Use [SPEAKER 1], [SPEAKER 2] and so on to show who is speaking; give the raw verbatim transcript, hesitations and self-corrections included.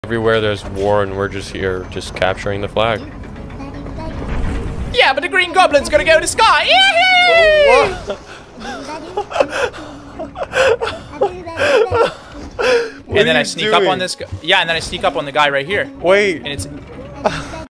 [SPEAKER 1] Everywhere there's war and we're just here, just capturing the flag.
[SPEAKER 2] Yeah, but the green goblin's gonna go to the sky. Yay! And then I sneak up on this guy. Yeah, and then I sneak up on the guy right here.
[SPEAKER 1] Wait.
[SPEAKER 2] And it's